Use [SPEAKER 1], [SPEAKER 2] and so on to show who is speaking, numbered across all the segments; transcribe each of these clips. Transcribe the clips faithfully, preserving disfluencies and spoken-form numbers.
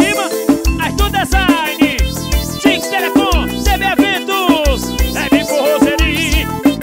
[SPEAKER 1] cima, Arthur Design, Six Telecom, C B Eventos, Leve Forrozeria,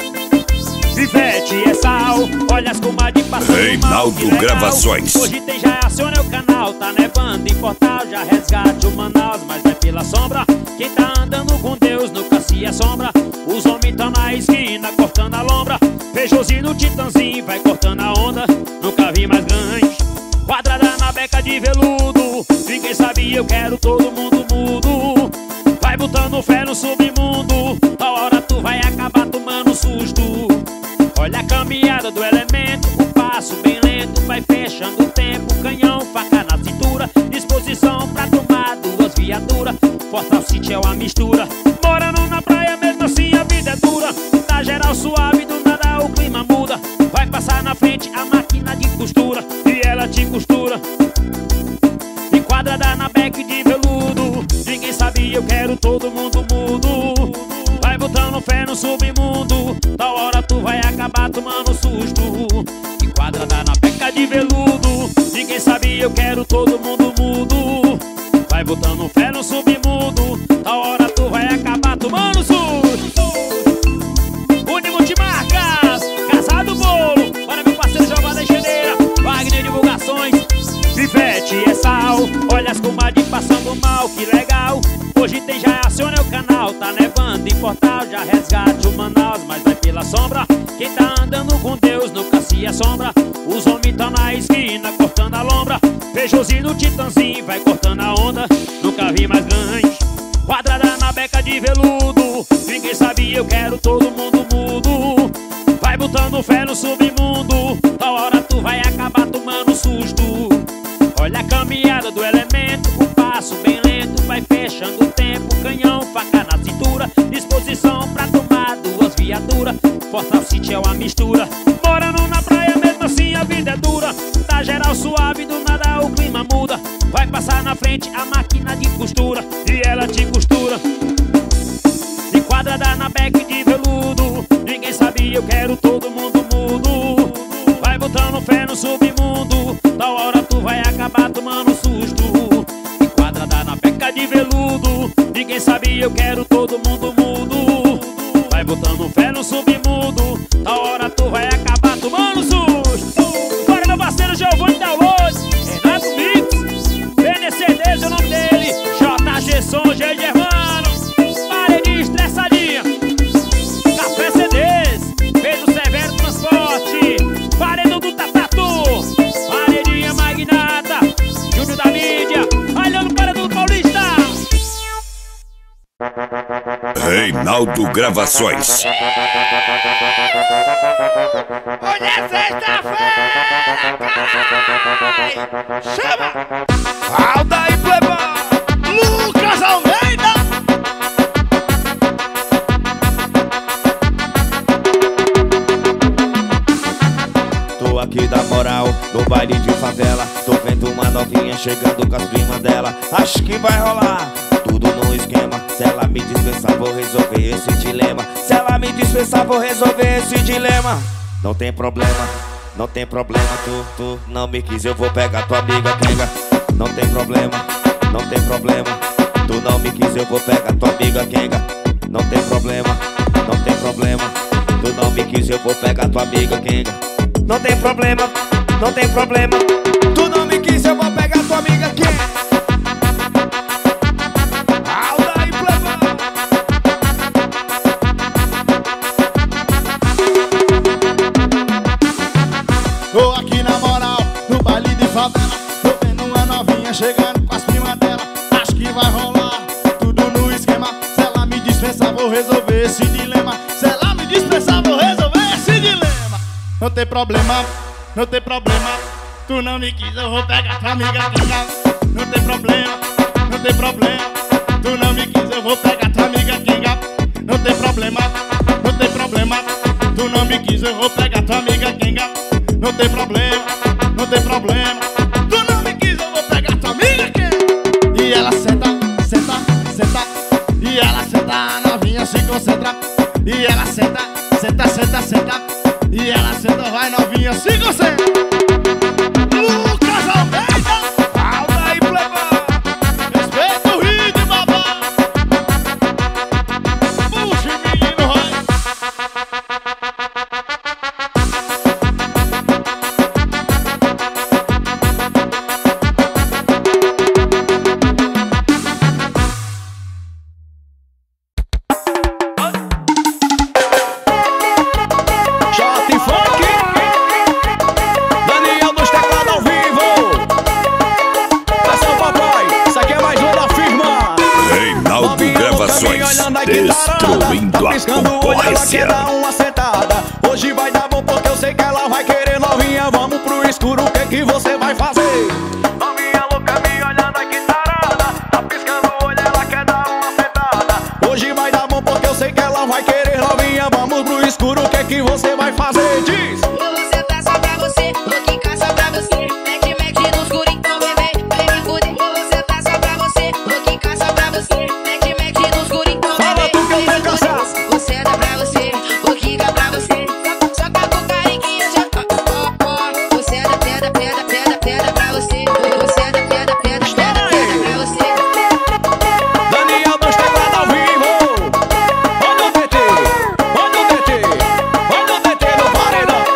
[SPEAKER 1] Pivete é sal, olha as comadres passando
[SPEAKER 2] Reinaldo
[SPEAKER 1] mal,
[SPEAKER 2] Gravações.
[SPEAKER 1] Hoje tem, já aciona o canal, tá nevando em Portal, já resgate o Manaus, mas vai pela sombra. Quem tá andando com Deus nunca se assombra. Os homens tão na esquina cortando a lombra. Peugeotzinho no Titanzinho vai cortando a onda. Nunca vi mais grande, quadrada na beca de veludo. Ninguém sabia, eu quero todo mundo mudo. Vai botando fé no submundo, a hora tu vai acabar tomando susto. Olha a caminhada do elemento, o passo bem lento, vai fechando o tempo, canhão, faca na cintura, disposição pra tomar duas viaturas. Fortal City é uma mistura, morando na praia mesmo assim a vida é dura. Tá geral suave, do nada o clima muda. Vai passar na frente a máquina de costura e ela te costura. Enquadrada na beck de veludo, ninguém sabia, eu quero todo mundo mudo. Vai botando fé no submundo, da hora tu vai acabar tomando susto. Enquadrada na beca de veludo, ninguém sabia, eu quero todo mundo mudo. Vai botando fé no submundo, da hora tu vai acabar tomando susto. Uni Multimarcas, Casado Bolo, bora meu parceiro Giovanni Engenheira, Wagner Divulgações, Pivete é sal, olha as comadres passando mal, que legal. Hoje tem, já aciona o canal, tá nevando em Portal, já resgate o Manaus, mas vai pela sombra. Quem tá andando com Deus nunca se assombra. Os homens tão na esquina cortando a lombra. Peugeotzinho no Titanzinho vai cortando a onda. Nunca vi mais grande, quadrada na beca de veludo. Ninguém sabia, eu quero todo mundo mudo. Vai botando fé no submundo, da hora tu vai acabar tomando susto. Olha a caminhada do elemento, o passo bem lento, vai fechando o tempo, canhão, faca na cintura, disposição pra tomar duas viaturas. Fortal City é uma mistura, morando na praia mesmo assim a vida é dura. Tá geral suave, do nada o clima muda. Vai passar na frente a máquina de costura e ela te costura. Enquadrada na beck de veludo, ninguém sabia, eu quero todo mundo mudo. Vai botando fé no submundo, da hora tu vai acabar tomando susto. Enquadrada na beca de veludo, ninguém sabia, eu quero todo mundo mudo. Vai botando fé no submundo, da hora tu vai acabar tomando susto. Bora meu parceiro Giovanni da Luz, Renato Mix, B N C D, é o nome dele, J G Som, G Germano, parede estressadinha, Café C Ds, Pedro Severo Transporte, paredão do Tatatu, paredinha magnata, Júnior da Mídia, olhando para do Paulista.
[SPEAKER 2] Reinaldo Gravações.
[SPEAKER 3] Hoje é sexta-feira, caralho! Chama!
[SPEAKER 4] Aldair Plebão,
[SPEAKER 3] Lucas Almeida!
[SPEAKER 4] tô aqui da moral, no baile de favela. Tô vendo uma novinha chegando com as primas dela. Acho que vai rolar tudo no esquema. Se ela me dispensar, vou resolver esse dilema. Se ela me dispensar, vou resolver esse dilema. Não tem problema, não tem problema. Tu, tu não me quis, eu vou pegar tua amiga Kenga. Não tem problema, não tem problema. Tu não me quis, eu vou pegar tua amiga Kenga. Não tem problema, não tem problema. Tu não me quis, eu vou pegar tua amiga Kenga. Não tem problema, não tem problema. Tu não me quis, eu vou pegar tua amiga Kenga. Aldair Plebão.
[SPEAKER 3] Tô aqui na moral, no baile de favela. Tô vendo uma novinha chegando com as primas dela. Acho que vai rolar tudo no esquema. Se ela me dispensar, vou resolver esse dilema. Se ela me dispensar, vou resolver esse dilema. Não tem problema, não tem problema. Tu não me quis, eu vou pegar tua amiga Kenga. Não tem problema, não tem problema. Tu não me quis, eu vou pegar tua amiga Kenga. Não tem problema, não tem problema. Tu não me quis, eu vou pegar tua amiga Kenga. Não tem problema, não tem problema. Tu não me quis, eu vou pegar tua amiga Kenga. E ela senta, senta, senta. E ela senta, a novinha se concentra. E ela senta, senta, senta, senta. E ela senta, vai novinha se concentra. Lucas Almeida,
[SPEAKER 4] Aldair Plebão. vai que tarada.
[SPEAKER 2] Destruindo
[SPEAKER 4] Tá
[SPEAKER 2] a
[SPEAKER 4] piscando o olho, ela
[SPEAKER 2] concorrência.
[SPEAKER 4] quer dar uma sentada. Hoje vai dar bom porque eu sei que ela vai querer novinha. Vamos pro escuro, o que que você vai fazer? Novinha louca me olhando, ai que tarada. Tá piscando o olho, ela quer dar uma sentada. Hoje vai dar bom porque eu sei que ela vai querer novinha. Vamos pro escuro, o que que você vai fazer? Diz!
[SPEAKER 5] Eu vou sentar só pra você, vou quicar só pra você. Mete, mete no escuro, então bebê, vem me fuder. Eu vou sentar só pra você, vou quicar só pra você. Mete, mete no escuro, então
[SPEAKER 4] Fala
[SPEAKER 5] bebê,
[SPEAKER 4] tu que eu
[SPEAKER 5] vem
[SPEAKER 4] tô
[SPEAKER 5] me fuder.
[SPEAKER 4] cansado.
[SPEAKER 5] Vou sentar pra você, vou quicar pra você. Só tá com cariquinha, já ó, ó, ó. Você é da pedra, pedra, pedra, pedra pra você. Você é da pedra, pedra, pedra, pedra pra você.
[SPEAKER 4] Daniel dos teclados ao vivo. Olha o D T, olha o D T, olha o D T no paredão.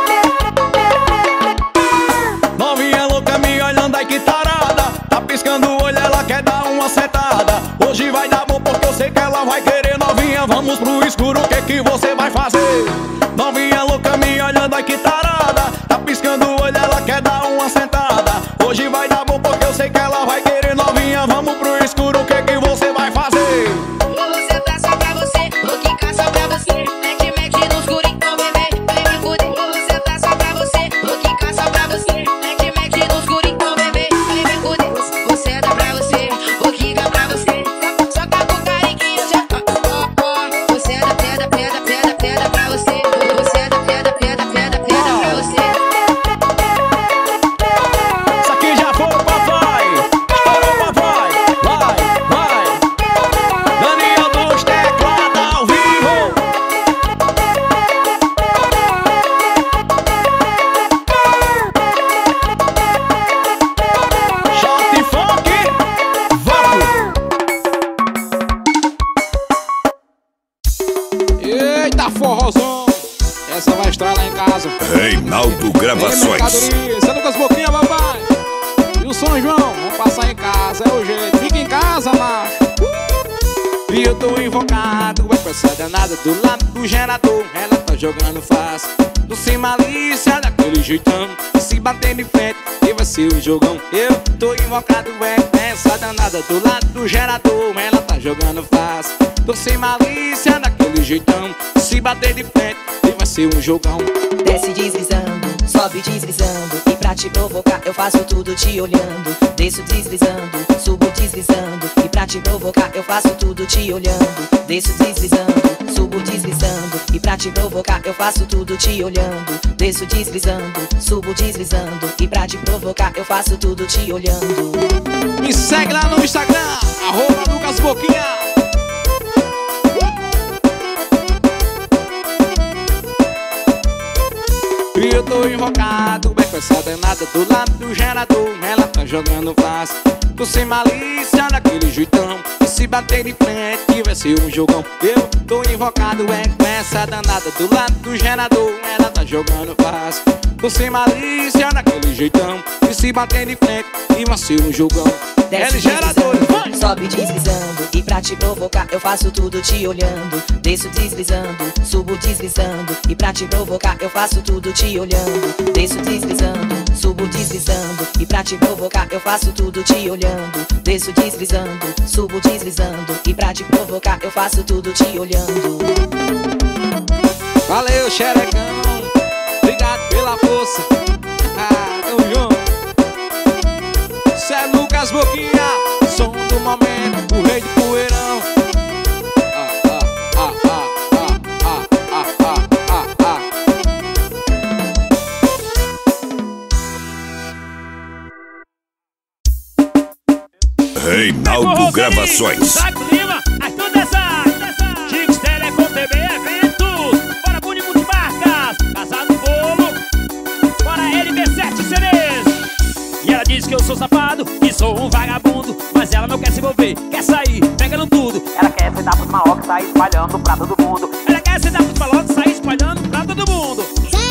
[SPEAKER 4] Novinha louca me olhando, ai que tarada. Tá piscando o olho, ela quer dar uma sentada. Hoje vai dar bom porque eu sei que ela vai querer novinha. Vamos pro escuro, o que que você vai fazer? Novinha louca me olhando, ai que tarada. Tá piscando o olho, ela quer dar uma sentada. Hoje vai dar bom porque eu sei que ela vai querer novinha. Vamos pro escuro, o que que você vai fazer?
[SPEAKER 5] Eu vou sentar só pra você, vou quicar só pra você. Mete, mete no escuro, então bebê, vem me fuder. Eu vou sentar só pra você, vou quicar só pra você. Mete, mete no escuro, então bebê, vem me fuder. Vou sentar pra você, vou quicar pra você. Só tá com cariquinha, já ó, ó, ó. Você é da pedra, pedra, pedra, pedra pra você. Você é da pedra, pedra, pedra, pedra pra você.
[SPEAKER 4] Isso aqui já foi o papai. Estourou o papai. Vai, vai. Daniel dos teclados ao vivo. Shot funk. Vamos.
[SPEAKER 6] Eita, forrozão! Essa vai estourar lá em casa.
[SPEAKER 2] Reinaldo Gravações.
[SPEAKER 6] Você Lucas Boquinha, papai! E o São João? Vamos passar em casa, é o jeito. Fica em casa, macho! E eu tô invocado, vai com essa danada do lado do gerador. Ela tá jogando fácil, do sem malícia, daquele jeitão. E se bater de frente, e vai ser um jogão. Eu tô invocado, é com essa danada do lado do gerador. Ela tá jogando fácil, do sem malícia, daquele jeitão. E se bater de frente, e vai ser um jogão.
[SPEAKER 7] Desce deslizando, sobe deslizando. E pra te provocar eu faço tudo te olhando. Desço deslizando, subo deslizando. E pra te provocar eu faço tudo te olhando. Desço deslizando, subo deslizando. E pra te provocar eu faço tudo te olhando. Desço deslizando, subo deslizando. E pra te provocar eu faço tudo te olhando.
[SPEAKER 6] Me segue lá no Instagram, arroba Lucas Boquinha. E eu tô invocado, é com essa danada do lado do gerador. Ela tá jogando fácil, tô sem malícia, daquele jeitão. E se bater de frente, vai ser um jogão. Eu tô invocado, é com essa danada do lado do gerador. Ela tá jogando fácil, tô sem malícia, daquele jeitão. E se bater de frente, vai ser um jogão.
[SPEAKER 7] Desce
[SPEAKER 6] L gerador, vai!
[SPEAKER 7] deslizando, sobe deslizando. E pra te provocar eu faço tudo te olhando. Desço deslizando, subo deslizando. E pra te provocar eu faço tudo te olhando. Desço deslizando, subo deslizando. E pra te provocar eu faço tudo te olhando. Desço deslizando, subo deslizando. E pra te provocar eu faço tudo te olhando.
[SPEAKER 6] Valeu, xerecão. Obrigado pela força. Ah, tamo junto. Cê é Lucas Boquinha, som do momento, o rei de poeirão. Ah, ah, ah, ah, ah, ah, ah, ah, ah.
[SPEAKER 2] Reinaldo Gravações.
[SPEAKER 1] Saco Lima, Arthur Design, Chicos Telecom T V Eventos, Bora Buni Multimarcas, Casa do Bolo, Bora L B sete C Ds. E ela diz que eu sou safado, que sou um vagabundo, mas ela não quer se envolver, quer sair, pegando tudo. Ela quer sentar pros malocos, sair espalhando pra todo mundo. Ela quer sentar pros malocos, sair espalhando pra todo mundo.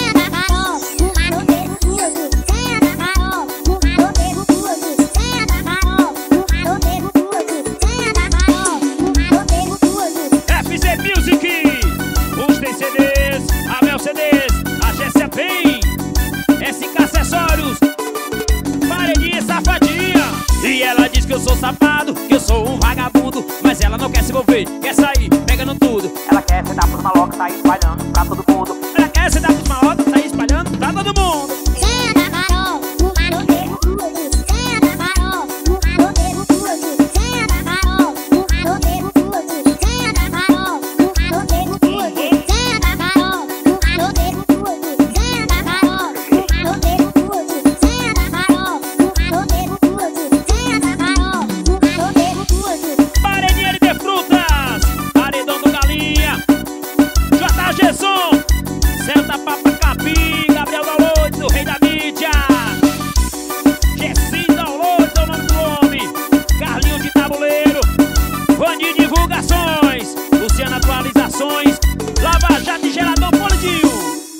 [SPEAKER 1] F Z Music, os tem C Ds, a Mel C Ds, a Gessia Bem, S K Acessórios, Paredinha Safadinha. E ela diz que eu sou safado, que eu sou um vagabundo. Mas ela não quer se envolver, quer sair pegando tudo.
[SPEAKER 8] Ela quer sentar pros malocos, sair espalhando pra todo mundo.
[SPEAKER 1] Ela quer sentar pros malocos, sair espalhando pra todo mundo.
[SPEAKER 9] Senta, Carol, no manoteiro tudo. Senta, Carol, no manoteiro tudo. Senta, Carol, no manoteiro tudo. Senta, Carol, no manoteiro tudo. Senta, Carol, no manoteiro tudo. Senta, Carol, no manoteiro tudo. Senta, Carol, no manoteiro tudo. Senta, Carol, no manoteiro tudo.
[SPEAKER 1] Paredinha de frutas, paredão do galinha, J G Som, Senta Papa Capim, Gabriel Downloads, o rei da mídia. Jessi Downloads é o nome do homem. Carlinho de Tabuleiro, Vani Divulgações, Luciana Atualizações, Lava Jato e Gerador Polidinho.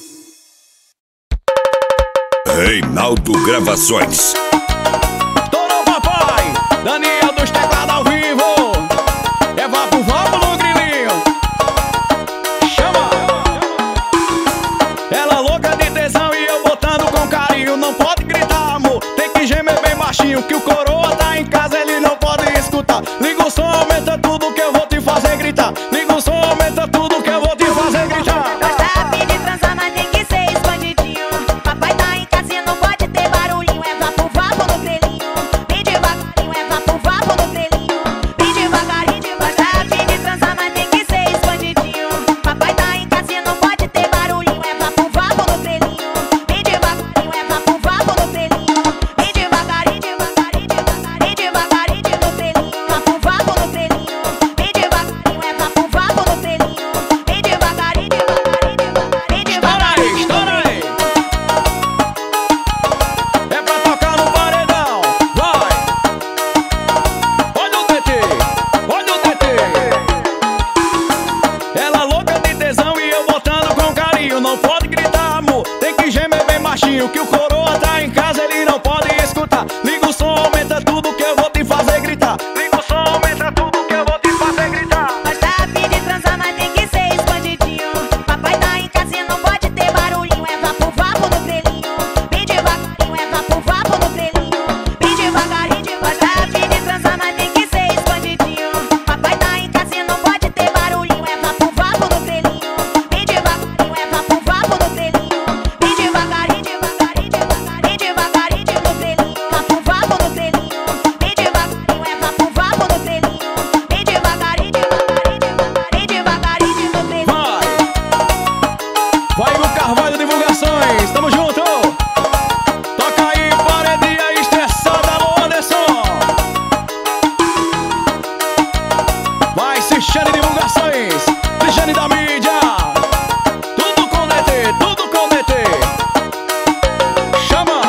[SPEAKER 2] Reinaldo Gravações.
[SPEAKER 6] Estourou papai, Daniel dos teclados ao vivo. Eva pro vamos no grilinho. Chama. Ela louca de tesão e eu botando com carinho. Não pode gritar, amor, tem que gemer bem baixinho. Que o coroa tá em casa, ele não pode escutar. Liga o som, aumenta tudo que eu vou te fazer gritar. Liga o som, aumenta tudo que eu vou te fazer gritar.
[SPEAKER 5] Gosta de transar, mas tem que ser escondidinho. Papai tá em casa e não pode ter barulhinho. É vapo, vapo no grelhinho. Bem devagarinho, é vapo, vapo no grelhinho. Bem devagarinho, gosta de transar, mas tem que ser escondidinho. Papai tá em casa e não pode ter barulhinho. É vapo, vapo no grelhinho. Bem devagarinho, é vapo, vapo no grelhinho. Bem devagarinho, devagarinho, devagarinho, devagarinho no grelhinho. Vapo, vapo no grelhinho. Bem devagarinho, é vapo, vapo no grelhinho. Bem devagarinho, devagarinho, devagarinho,
[SPEAKER 6] Estoura aí,
[SPEAKER 5] devagarinho.
[SPEAKER 6] estoura aí. É pra tocar no paredão, vai. Olha o D T, olha o D T. Ela louca de tesão e eu botando com carinho. Não pode gritar, amor, tem que gemer bem baixinho. Que o coroa tá em casa, ele não pode escutar. Liga o som, aumenta tudo que eu vou te fazer gritar. Liga o som, aumenta tudo que eu vou te fazer gritar.
[SPEAKER 5] Gosta de transar, mas tem que ser escondidinho. Papai tá em casa e não pode ter barulhinho. É vapo, vapo no grelhinho. Bem devagarinho, é vapo, vapo no grelhinho. Bem devagarinho, gosta de transar, mas tem que ser escondidinho. Papai tá em casa e não pode ter barulhinho. É vapo, vapo no grelhinho. Bem devagarinho, é vapo, vapo no grelhinho. Bem devagarinho, devagarinho, devagarinho, devagarinho no grelhinho. Vapo, vapo no grelhinho. Bem devagarinho, é vapo, vapo no grelhinho. Bem devagarinho, devagarinho, devagarinho, devagarinho no grelhinho.
[SPEAKER 6] Vai o Carvalho Divulgações, tamo junto. Toca aí, paredinha estressada, alô Anderson. Vai, Cristiane Divulgações, Cristiane da mídia. Tudo com D T, tudo com D T. Chama.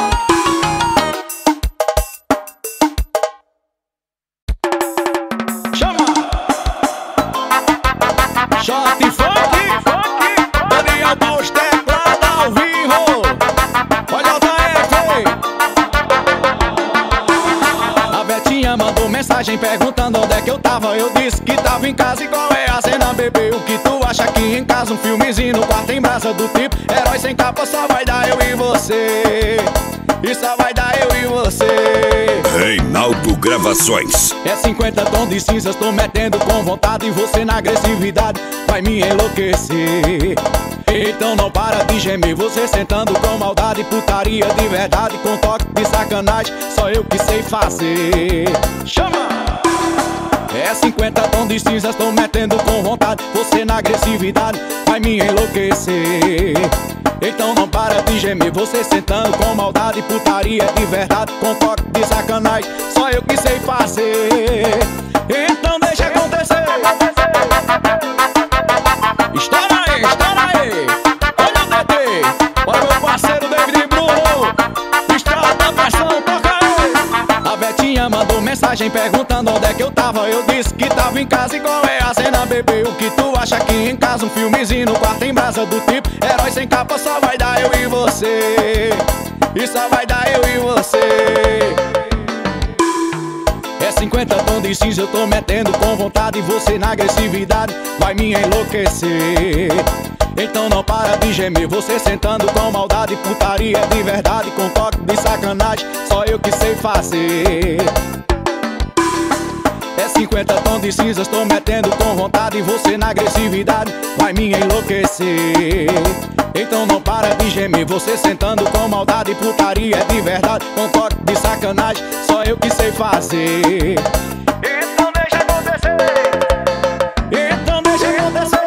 [SPEAKER 6] Chama. Shot funk, Daniel dos teclados ao vivo. Olha o T F. A Betinha mandou mensagem perguntando onde é que eu tava. Eu disse que tava em casa e qual é a cena, bebê. O que tu acha aqui em casa? Um filmezinho no quarto em brasa do tipo Herói Sem Capa, só vai dar eu e você. E só vai dar eu e você.
[SPEAKER 2] Reinaldo Gravações.
[SPEAKER 6] É cinquenta tons de cinzas, tô metendo com vontade. E você na agressividade vai me enlouquecer. Então não para de gemer, você sentando com maldade. Putaria de verdade, com toque de sacanagem. Só eu que sei fazer. Chama! É cinquenta tons de cinzas, tô metendo com vontade. Você na agressividade vai me enlouquecer. Então não para de gemer, você sentando com maldade. Putaria de verdade, com toque de sacanagem. Só eu que sei fazer. Então deixa acontecer. Estoura aí, estoura aí. Olha o D T, olha o meu parceiro David Bruno. Estrada da pressão, toca aí. A Betinha mandou mensagem perguntando onde é que eu tava. Eu disse que tava em casa e qual é a cena, bebê. O que tu acha aqui em casa? Um filmezinho no quarto em brasa do tipo Herói Sem Capa, só vai dar eu e você. E só vai dar eu e você. É cinquenta tons de cinza, eu tô metendo com vontade. E você na agressividade vai me enlouquecer. Então não para de gemer, você sentando com maldade. Putaria de verdade, com toque de sacanagem. Só eu que sei fazer.
[SPEAKER 10] cinquenta tons de cinzas, tô metendo com vontade. E você na agressividade vai me enlouquecer. Então não para de gemer, você sentando com maldade. Putaria é de verdade, concordo de sacanagem, só eu que sei fazer. Então deixa acontecer. Então deixa acontecer.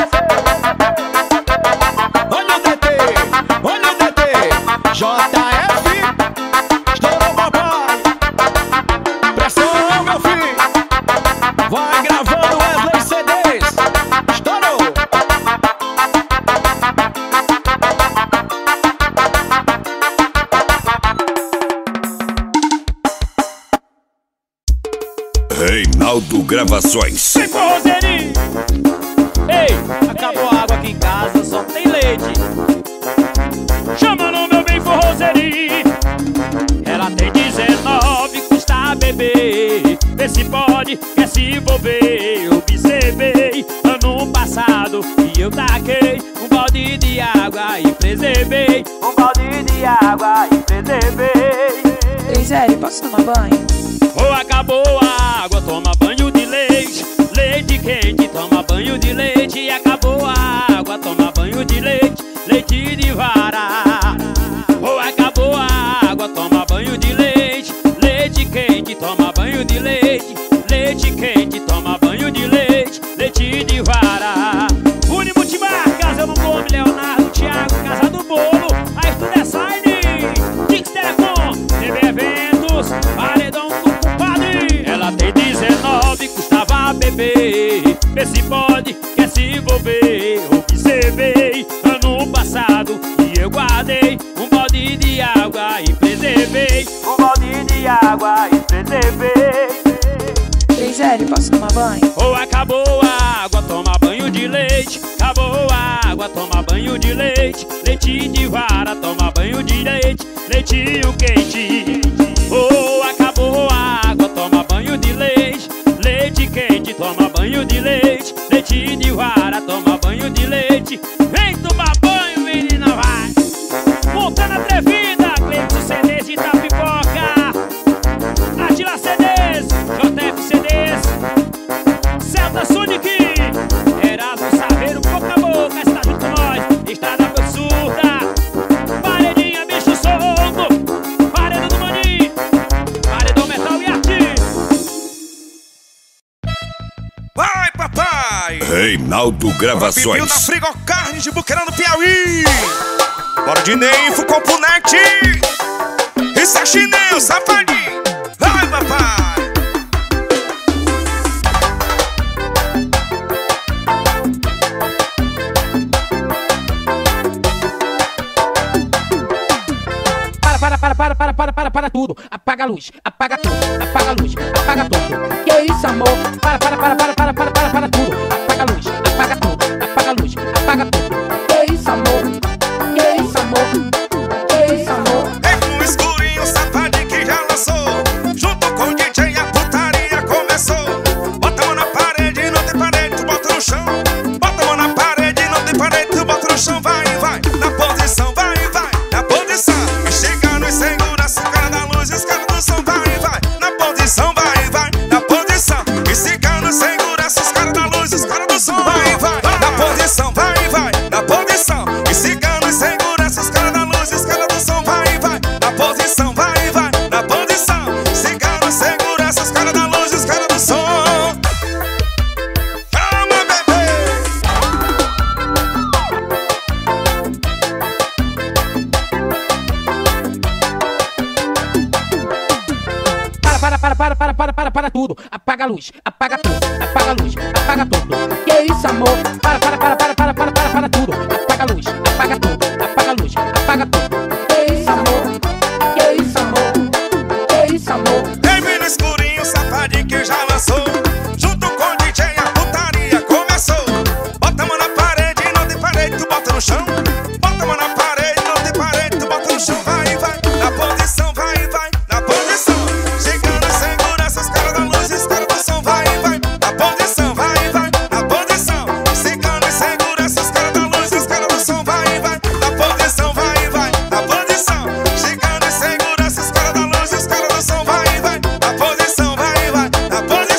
[SPEAKER 10] Olha o D T, olha o D T, J F, estourou papai. Pressão, meu filho, vai gravando Wesley C Ds, estourou.
[SPEAKER 2] Reinaldo Gravações.
[SPEAKER 1] Vem forrozeirinho. Ei, acabou a água aqui em casa, só tem leite. Chama no meu bem forrozeirinho. Ela tem dezenove, custa beber. Vê se pode, quer se envolver. Observei ano passado e eu taquei um balde de água e preservei. Um balde de água e preservei.
[SPEAKER 7] Ei, Zé, posso tomar banho?
[SPEAKER 1] Ou acabou a água, toma banho de leite. Leite quente, toma banho de leite. E acabou a água, toma banho de leite. Leite de vara. Ou acabou a água, toma banho de leite. Leite quente, toma banho de leite. Leite quente, toma banho de leite. Leite de vara. Uni Multimarcas, eu não come Leonardo, Thiago, Casa do Bolo. Aí tudo é Sign, Dix Telecom, T V Eventos, Paredão do Compadre. Ela tem dezenove, custava beber. Vê se pode, quer se envolver. Observei ano passado e eu guardei um balde de água e preservei. Um balde de água e preservei.
[SPEAKER 7] Ei, Zé, posso tomar banho?
[SPEAKER 1] Ou acabou a água, toma banho de leite. Acabou a água, toma banho de leite. Leite de vara, toma banho de leite. Leitinho quente. Ou acabou a água, toma banho de leite. Leite quente, toma banho de leite. Leite de vara, toma banho de leite. Vem tomar banho, menina, vai. Montana Atrevida, Cleiton C Ds de Itapipoca, Atila C Ds, J F C Ds, Celta Sonic, Erasmo Saveiro, boca a boca, está junto com nós. Estrada absurda, paredinha, bicho solto, paredão do maninho, paredão metal e arte.
[SPEAKER 11] Vai, papai!
[SPEAKER 2] Reinaldo Gravações.
[SPEAKER 11] Bibiu na Frigocarne de Buqueirão do Piauí. Bora de Neifo, Compunete. Isso é chinelo, safadinho. Vai, papai!
[SPEAKER 6] Para, para, para, para, para, para, para tudo. Apaga a luz, apaga tudo, apaga a luz, apaga tudo. Que isso, amor? Para, para, para, para, para, para, para, para tudo. Apaga a luz, apaga tudo, apaga a luz, apaga tudo. Que isso, amor? Que isso, amor? Que isso, amor?
[SPEAKER 11] É no escurinho, safadinho que já lançou. Junto com o D J a putaria começou. Bota a mão na parede, não tem parede, tu bota no chão. Bota a mão na parede, não tem parede, tu bota no chão. Vai, vai, na posição, vai, vai, na posição. Chegando e segurança, o cara da luz e os caras do som. Vai, vai, na posição, vai, vai, na posição. E chegando e segurança, os caras da luz e os caras do som. Vai, vai, na posição, vai, vai, na posição. E chegando e segurança, os caras da luz e os caras do som. Vai, vai, na posição, vai, vai, na posição. Chegando e segurança, os caras da luz e os caras do som. Chama, bebê!
[SPEAKER 6] Para, para, para, para, para, para, para tudo. Apaga a luz, apaga tudo, apaga a luz, apaga tudo. Que isso, amor? Para, para, para, para, para, para, para, para tudo. Apaga a luz, apaga tudo, apaga a luz, apaga tudo. Que isso, amor? Que isso, amor? Que isso, amor?
[SPEAKER 11] Teve no escurinho, safadinho que já lançou. Junto com o D J a putaria começou. Bota a mão na parede, não tem parede, tu bota no chão. Bota a mão na parede, não tem parede, tu bota no chão. Vai, vai, na posição, vai, vai, na posição. Chegando em segurança, os caras da luz e os caras do som. Vai, vai, na posição, vai, vai, na posição. Chegando em segurança, os caras da luz e os caras do som. Vai, vai, na posição, vai, vai, na posição. Chegando em segurança, os caras da luz e os caras do som. Vai, vai, na posição, vai, vai, na posição.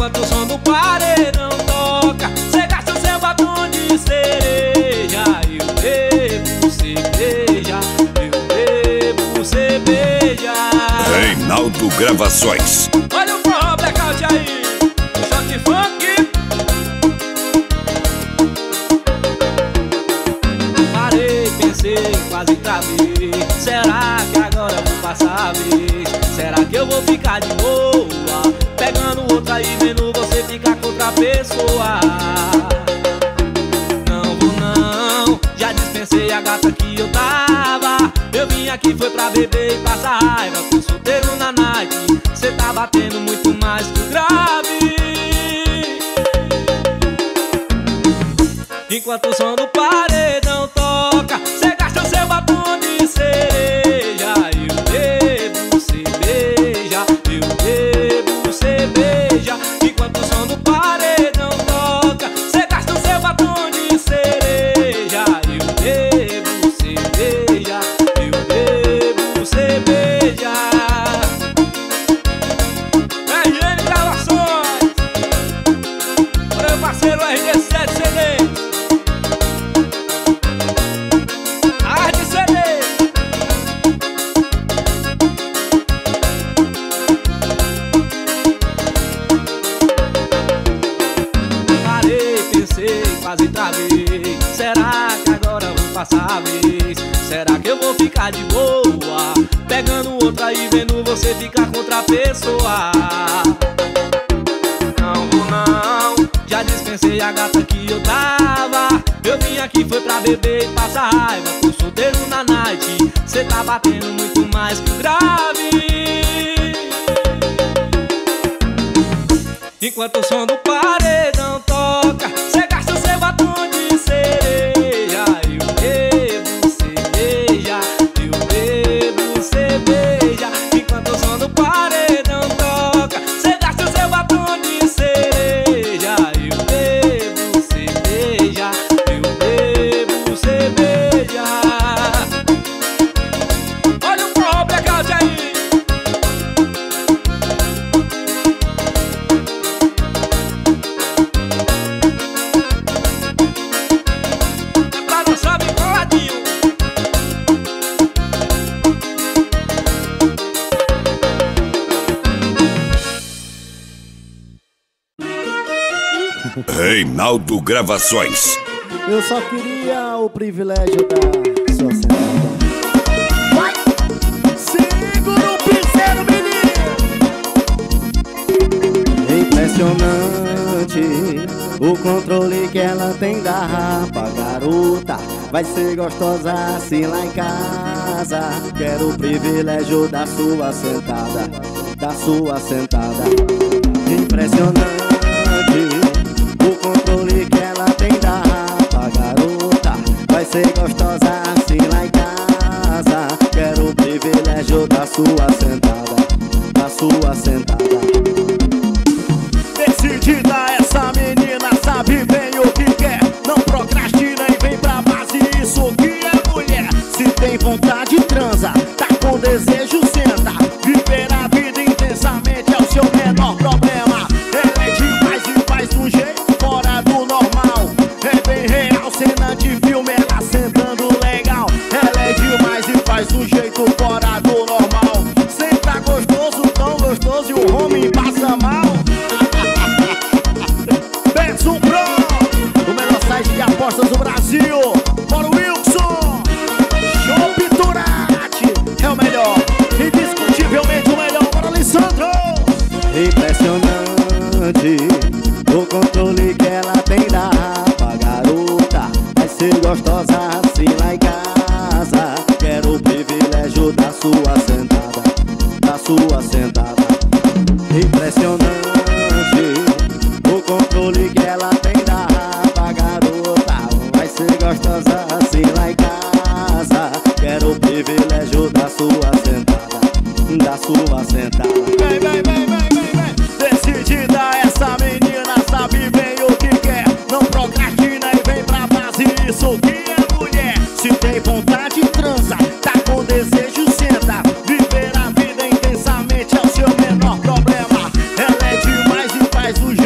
[SPEAKER 12] Enquanto o som do paredão toca, cê gasta seu batom de cereja. Eu bebo cerveja, eu bebo cerveja.
[SPEAKER 2] Reinaldo Gravações.
[SPEAKER 12] Olha o forró blackout aí, o choque funk. Parei, pensei, quase travei. Será que agora eu vou passar a vez? Será que eu vou ficar de boa, pegando outra e vendo você ficar com outra pessoa? Não vou não, já dispensei a gata que eu tava. Eu vim aqui foi pra beber e passar raiva. Tô solteiro na night, cê tá batendo muito mais que o grave. Enquanto o som do paredão toca, cê gasta seu batom de cereja. Eu bebo cerveja, eu bebo cerveja. Enquanto o som do paredão toca, cê gasta seu batom de cereja. Eu bebo cerveja, eu bebo cerveja. R G N Gravações, para meu parceiro R G sete C D. Quase travei. Será que agora eu vou passar a vez? Será que eu vou ficar de boa, pegando outra e vendo você ficar com outra pessoa? Não vou não, já dispensei a gata que eu tava. Eu vim aqui foi pra beber e passar raiva. Tô solteiro na night, cê tá batendo muito mais que o grave. Enquanto o som do paredão toca, cê gasta seu batom de cereja. Eu bebo cerveja, eu bebo cerveja. Enquanto o som do paredão toca, cê gasta seu batom de cereja. Eu bebo cerveja, eu bebo cerveja. Olha o forró blackout aí.
[SPEAKER 2] Reinaldo Gravações.
[SPEAKER 3] Eu só queria o privilégio da sua sentada. Vai! Segura o pincel, menino! Impressionante o controle que ela tem da rapa, garota. Vai ser gostosa assim lá em casa. Quero o privilégio da sua sentada, da sua sentada. Impressionante o controle que ela tem da rapa, garota. Vai ser gostosa assim lá em casa. Quero o privilégio da sua sentada, da sua sentada. Decidida essa menina, sabe bem o que quer. Não procrastina e vem pra base, isso que é mulher. Se tem vontade, transa, tá com desejo, senta. Viver a vida intensamente é o seu menor problema. Ela é demais e faz de um jeito fora do normal. É bem real, cena de filme, ela sentando legal. Ela é demais e faz de um jeito fora do normal. Senta gostoso, tão gostoso e o homem passa mal. Benson Pro, o melhor site de apostas do Brasil. Bora Wilson, Show Turati, é o melhor, indiscutivelmente o melhor. Bora Alessandro. Impressionante o controle que ela tem da rapa, garota. Vai ser gostosa assim lá em casa. Quero o privilégio da sua sentada, da sua sentada. Impressionante o controle que ela tem da rapa, garota. Vai ser gostosa assim lá em casa. Quero o privilégio da sua sentada, da sua sentada. Vem, vem, vem, vem, vem, vem. Decidida essa menina, sabe bem o que quer. Não procrastina e vem pra base, isso que é mulher. Se tem vontade, transa, tá com desejo, senta. Viver a vida intensamente é o seu menor problema. Ela é demais e faz o jeito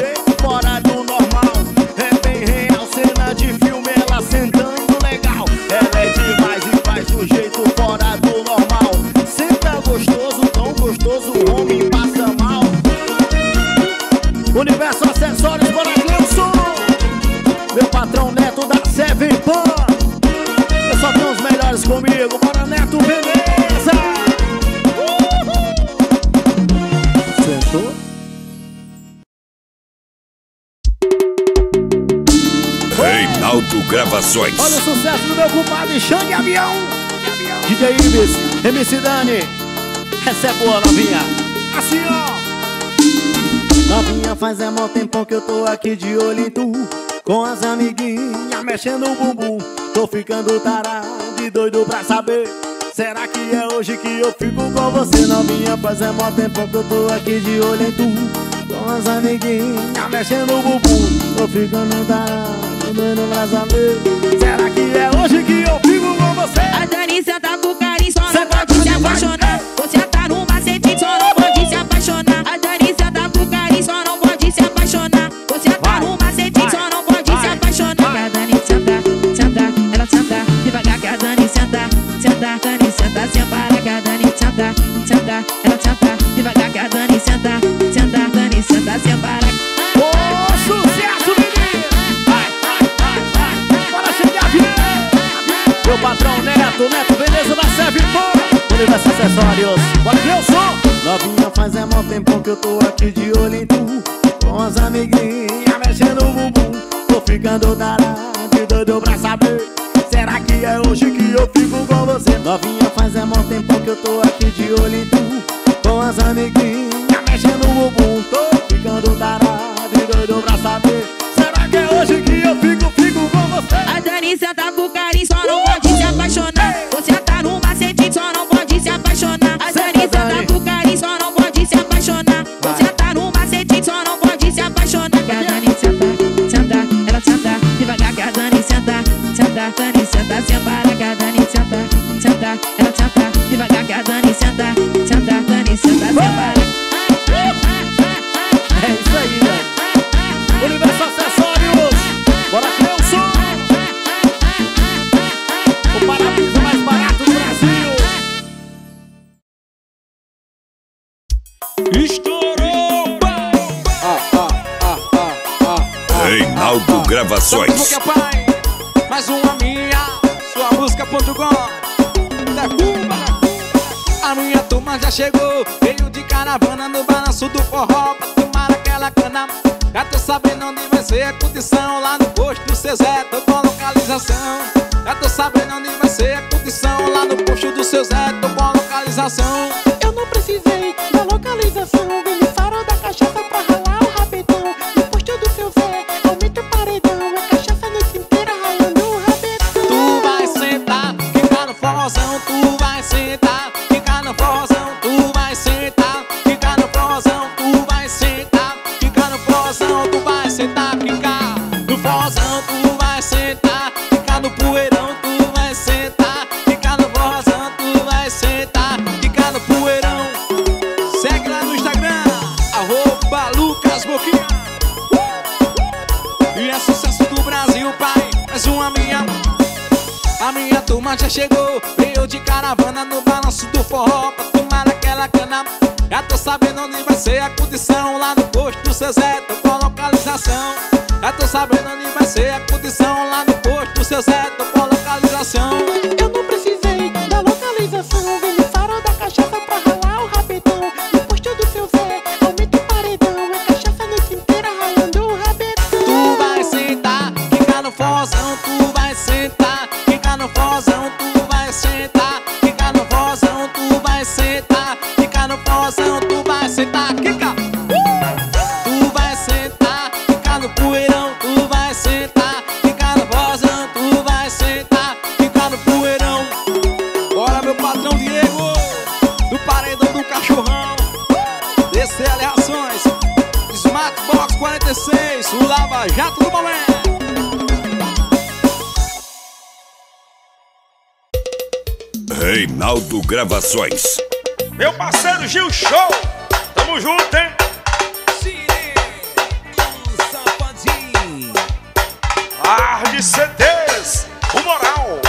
[SPEAKER 3] Seven Pan. Eu só tenho os melhores comigo. Bora, Neto, beleza? Sentou?
[SPEAKER 2] Reinaldo Gravações.
[SPEAKER 3] Olha o sucesso do meu compadre Xande Avião. D J Ibis, M C Dani. Essa é boa, novinha. Assim, ó. Novinha, faz é mó tempão que eu tô aqui de olho em tu, com as amiguinhas mexendo o bumbum. Tô ficando tarado e doido pra saber, será que é hoje que eu fico com você? Novinha, faz é mó tempão que eu tô aqui de olho em tu, com as amiguinhas mexendo o bumbum. Tô ficando tarado, doido pra saber, será que é hoje que eu fico com você?
[SPEAKER 5] A Dani senta com carinho, só não pode se apaixonar. Você tá no macete, só não pode se apaixonar. A Dani senta com carinho, só não pode se apaixonar. Você tá no macete, só não pode se apaixonar. A Dani senta, senta, ela senta devagar que a Dani senta, senta, Dani senta, sem parar que a Dani senta, senta, ela senta devagar que a Dani senta, senta, Dani senta, sem parar.
[SPEAKER 3] Ô, sucesso, menino! Vai, vai, vai, vai! Bora chegar, viu? Meu patrão Neto, Neto, beleza da Seven Pan, Universo Acessórios. Bora ver o som! Novinha, faz é mó tempão que eu tô aqui de olho em tu, com as amiguinhas mexendo o bumbum. Tô ficando tarado e doido pra saber, será que é hoje que eu fico com você? Novinha, faz é mó tempão que eu tô aqui de olho em tu, com as amiguinhas mexendo o bumbum. Tô ficando tarado e doido pra saber, será que é hoje que eu fico, fico com você?
[SPEAKER 5] A Dani senta com carinho, só não pode se apaixonar. Você tá no macete, só não pode se apaixonar. A Dani senta com carinho, só não pode se apaixonar. Você tá no macete, só não pode se apaixonar. Que a Dani senta, senta, ela senta devagar que a Dani senta, senta, Dani senta, sem parar que a Dani senta, senta, ela senta devagar que a Dani senta, senta, Dani senta, sem parar.
[SPEAKER 3] É isso aí, Dani. Universo Acessórios. Bora criar um som. O para-brisa mais barato do Brasil.
[SPEAKER 6] Estourou! Ah, ah, ah, ah, ah,
[SPEAKER 2] Reinaldo
[SPEAKER 6] ah, ah.
[SPEAKER 2] Gravações.
[SPEAKER 6] Sabe por que, pai? Mais uma minha, sua música ponto com. Da Cuba. A minha turma já chegou, veio de caravana no balanço do forró pra tomar aquela cana. Já tô sabendo onde vai ser a curtição, lá no posto do seu Zé, tô com a localização. Já tô sabendo onde vai ser a curtição, lá no posto do seu Zé, tô com a localização.
[SPEAKER 13] Eu não precisei da localização, vim no farol da cachaça pra ralar o rabetão. No posto do seu Zé, aumenta o paredão, a cachaça a noite inteira ralando o rabetão.
[SPEAKER 6] Tu vai sentar, ficar no forrozão, tu vai sentar, ficar no forrozão, tu vai sentar, ficar no forrozão, tu vai sentar, ficar no forrozão, tu vai sentar, ficar no forrozão, tu vai sentar, ficar no poeirão, tu vai sentar, ficar no forrozão, tu vai sentar, ficar no poeirão. Segue lá no Instagram, arroba Lucas Boquinha. E é sucesso do Brasil, pai, mais uma minha. A minha turma já chegou, veio de caravana no balanço do forró pra tomar aquela cana. Já tô sabendo onde vai ser a curtição, lá no posto do seu Zé, tô com a localização. Já tô sabendo onde vai ser a curtição, lá no posto do seu Zé, tô com a localização.
[SPEAKER 13] Eu não precisei da localização, vim no farol da cachaça pra ralar o rabetão. No posto do seu Zé, aumenta o paredão, a cachaça a noite inteira ralando o rabetão.
[SPEAKER 6] Tu vai sentar, fica no forrozão, tu vai sentar, fica no forrozão, tu vai sentar, fica no forrozão, tu vai sentar, fica no forrozão, tu vai sentar, fica. Tu vai sentar, fica no poeirão, tu vai sentar, fica no forrozão, tu vai sentar, fica no poeirão. Bora, meu patrão Diego, do paredão do cachorrão, D C L Reações, Smartbox quarenta e seis, o Lava Jato do Balé.
[SPEAKER 2] Reinaldo Gravações.
[SPEAKER 11] Meu parceiro Gil Show, tamo junto, hein? Arde C Ds, o moral.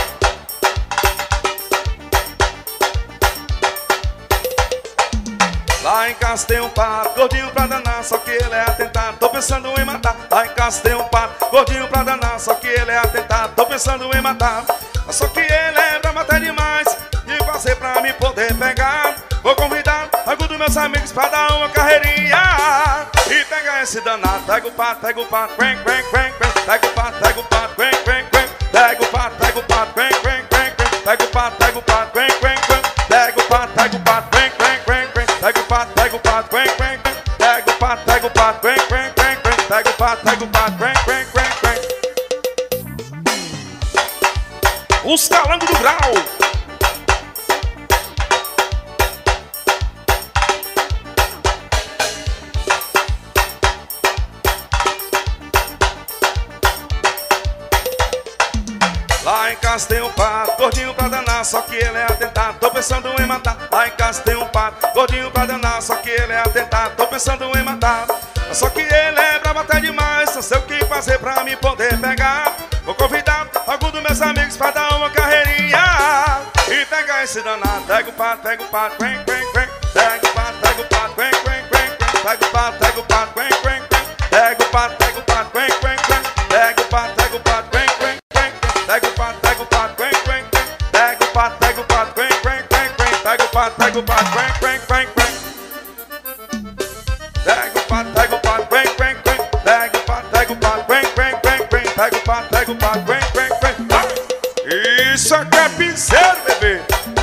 [SPEAKER 11] Lá em casa tem um pato, gordinho pra danar, só que ele é atentado, tô pensando em matar. Lá em casa tem um pato, gordinho pra danar, só que ele é atentado, tô pensando em matar. Só que ele é brabo até demais, e fazer pra mim poder pegar. Vou convidar alguns dos meus amigos pra dar uma carreirinha e pegar esse danado. Pega o pato, pega o pato, quen, quen, quen, quen. Pega o pato, pega o pato, quen, quen, quen. Pega o pato, pega o pato, quen, quen, quen, quen. Pega o pato, pega o pato, quen, quen, quen. Pega o pato, pega o pato, quen, quen, quen, quen. Pega o pato, pega o pato, quen, quen, quen. Pega o pato, pega o pato, quen, quen, quen, quen. Pega o pato, pega o pato, quen, quen, quen, quen. Os calangos do grau. Lá em casa tem um pato, gordinho pra danar, só que ele é atentado, tô pensando em matar. Lá em casa tem um pato, gordinho pra danar, só que ele é atentado, tô pensando em matar. Só que ele é brabo até demais, não sei o que fazer pra me poder pegar. Vou convidar alguns dos meus amigos pra dar uma carreirinha e pegar esse danado. Pega o pato, pega o pato, quen, quen, quen. Pega o pato, pega o pato, quen, quen, quen, quen. Pega o pato, pega o pato, quen, quen, quen. Pega o pato, pega o pato, quen, quen, quen. Pega o pato, pega o pato, quen, quen, quen. Pega o pato, pega o pato, quen, quen, quen. Pega o pato, pega o pato, quen, quen, quen, quen. Pega o pato, pega o pato, quen, quen, quen, quen. Pega o pato, pega o pato, quen, quen, quen. Pega o pato, pega o pato, quen, quen, quen, quen. Pega o pato, pega o pato, quen, quen, quen. Isso aqui é piseiro, bebê.